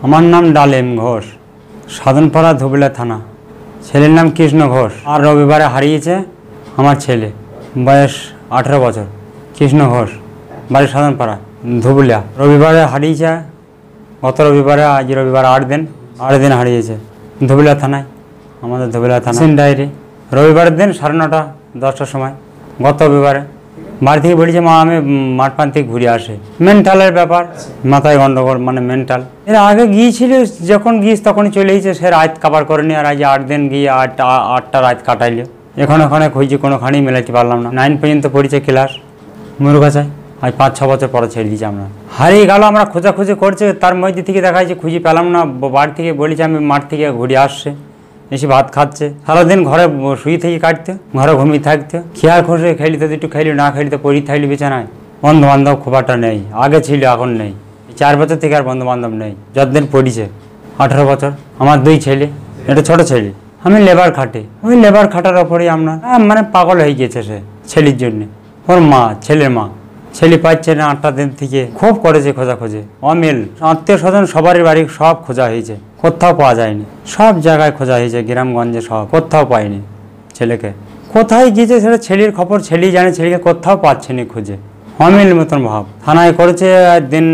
আমার নাম ডালিম ঘোষ, সাধনপাড়া ধুবুলিয়া থানা। ছেলের নাম কৃষ্ণ ঘোষ। আর রবিবারে হারিয়েছে আমার ছেলে, বয়স 18 বছর। কৃষ্ণ ঘোষ, বাড়ি সাধনপাড়া ধুবুলিয়া। রবিবারে হারিয়েছে, গত রবিবারে, আজ রবিবার 8 দিন হারিয়েছে ধুবুলিয়া থানায়, আমাদের ধুবুলিয়া থানা। ডায়েরি রবিবারের দিন 9:30 10টার সময়, গত রবিবারে। বাড়ি থেকে বলেছে মা আমি মাঠ পান থেকে ঘুরে আসে। মেন্টালের ব্যাপার, মাথায় গন্ডগোল, মানে মেন্টাল। এর আগে গিয়েছিল, যখন গিয়েছে তখনই চলে গেছে, সে রাত কাবার করেনি। আর আজ 8 দিন গিয়ে 8টা রাত কাটাইল। ওখানে খুঁজছি, কোনোখানেই মেলাতে পারলাম না। 9 পর্যন্ত পড়েছে ক্লাস মুরগাছায়। আজ 5-6 বছর পরে ছেড়ে দিয়েছি আমরা। হারিয়ে গেল, আমরা খোঁজাখুঁজি করছে, তার মধ্যে থেকে দেখা যাচ্ছে খুঁজে পেলাম না। বাড়ি থেকে বলেছে আমি মাঠ থেকে ঘুরে আসছে, এসে ভাত খাচ্ছে। সারাদিন ঘরে শুয়ে থেকে কাটতে, ঘরে ঘুমিয়ে থাকতে। খেয়াল খসে খেলি তো একটু খেলি, না খেলি তো পড়ি থাকলি বিছানায়। বন্ধু বান্ধব খুব একটা নেই, আগে ছিল এখন নেই। 4 বছর থেকে আর বন্ধু বান্ধব নেই। যতদিন পড়িছে 18 বছর। আমার 2 ছেলে, এটা ছোট ছেলে। আমি লেবার খাটে, ওই লেবার খাটার ওপরেই আপনার মানে পাগল হয়ে গেছে সে ছেলের জন্যে। ওর মা, ছেলের মা, ছেলে পাচ্ছে না 8টা দিন থেকে। খুব করেছে খোঁজাখুঁজি, অমিল। আত্মীয় স্বজন সবারই বাড়ি সব খোঁজা হয়েছে, কোথাও পাওয়া যায়নি। সব জায়গায় খোঁজা হয়েছে, গ্রামগঞ্জে সব, কোথাও পাইনি ছেলেকে। কোথায় গিয়েছে সেটা ছেলের খবর ছেলেই জানে, ছেলেকে কোথাও পাচ্ছে না খুঁজে। অমিল মতন ভাব। থানায় করেছে দিন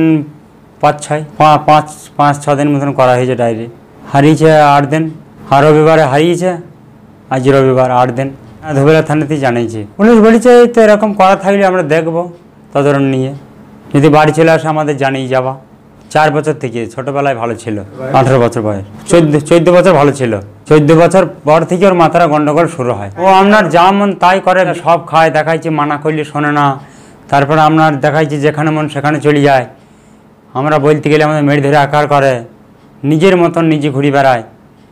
5-6 দিন মতন করা হয়েছে ডায়েরি। হারিয়েছে 8 দিন। আর রবিবারে হারিয়েছে, আজ রবিবার 8 দিন। ধুবুলিয়া থানাতেই জানিয়েছি। পুলিশ বলেছে তো এরকম করা থাকলে আমরা দেখবো তদন্ত নিয়ে, যদি বাড়ি চলে আসে আমাদের জানিয়ে যাওয়া। 4 বছর থেকে, ছোটবেলায় ভালো ছিল। 18 বছর বয়স, 14 বছর ভালো ছিল। 14 বছর পর থেকে ওর মাথার গন্ডগোল শুরু হয়। ও আপনার যা মন তাই করে, সব খায়, দেখাইছে, মানা করলে শোনে না। তারপরে আপনার দেখাইছে যেখানে মন সেখানে চলে যায়। আমরা বলতে গেলে আমাদের মেরে ধরে আকার করে, নিজের মতন নিজে ঘুরে বেড়ায়।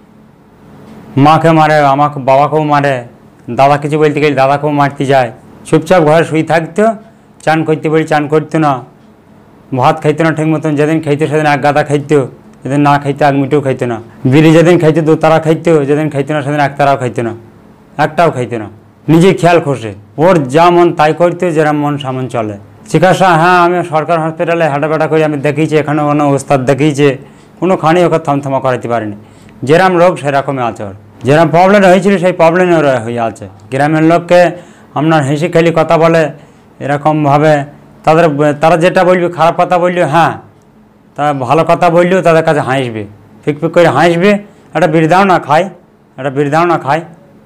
মাকে মারে, আমাকে বাবাকেও মারে, দাদা কিছু বলতে গেলে দাদাকেও মারতে যায়। চুপচাপ ঘরে শুয়ে থাকতো, চান করতে বলি চান করতো না, ভাত খাইতো না ঠিক মতন। যেদিন খাইতো সেদিন 1 গাদা খাইতো, যেদিন না খাইতো 1 মুঠোও খাইতো না। বিড়ি যেদিন খাইতো 2 তারা খাইতো, যেদিন খাইতো না সেদিন 1 তারাও খাইতো না, একটাও খাইতো না। নিজে খেয়াল খসে, ওর যা মন তাই করতো, যেরকম মন সামন চলে। চিকিৎসা, হ্যাঁ আমি সরকার হসপিটালে হাঁটাফাটা করে আমি দেখিয়েছি, এখানে কোনো ওস্তাদ দেখিয়েছে, কোনোখানেই ওকে থমথমা করাতে পারিনি। যেরকম রোগ সেরকমই আছে ওর, যেরকম প্রবলেম হয়েছিল সেই প্রবলেমই ওর হয়ে আছে। গ্রামের লোককে আপনার হেসে খেলি কথা বলে, এরকমভাবে তারা যেটা বলবে, খারাপ কথা বললেও হ্যাঁ, তারা ভালো কথা বললেও তাদের কাছে হাসবে, ফিকফিক করে হাসবে। একটা বিড়ি দাও না খায়, একটা বিড়ি দাও না খায়,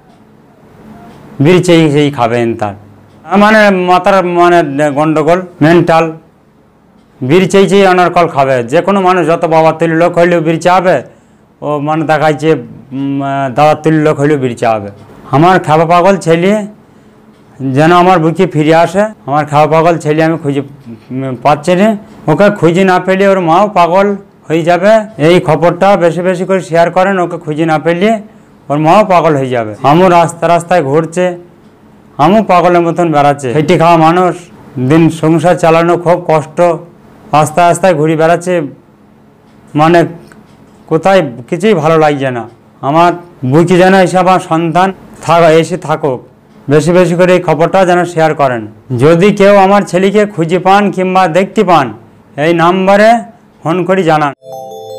বিড়ি চেয়েই খাবেন। তার মানে মাথার মানে গন্ডগোল, মেন্টাল। বিড়ি চেয়েই অনারকল খাবে। যে কোনো মানুষ, যত বাবা তুলি লোক হইলেও বিড়ি চাবে, ও মানে দেখাইছে দাদা তুলি লোক হইলেও বিড়ি চাবে। আমার খাওয়া পাগল ছেলে যেন আমার বুকে ফিরে আসে। আমার খাওয়া পাগল ছেলে আমি খুঁজে পাচ্ছি না। ওকে খুঁজে না পেলে ওর মাও পাগল হয়ে যাবে। এই খবরটা বেশি বেশি করে শেয়ার করেন। ওকে খুঁজে না পেলে ওর মাও পাগল হয়ে যাবে। আমও রাস্তায় ঘুরছে, আমও পাগলের মতন বেড়াচ্ছে। খেটে খাওয়া মানুষ, দিন সংসার চালানো খুব কষ্ট। আস্তে ঘুরে বেড়াচ্ছে, মানে কোথায় কিছুই ভালো লাগছে না। আমার বুকে যেন এসে আমার সন্তান এসে থাকুক। বেশি বেশি করে এই খবরটা যেন শেয়ার করেন। যদি কেউ আমার ছেলেকে খুঁজে পান কিংবা দেখতে পান, এই নাম্বারে ফোন করে জানান।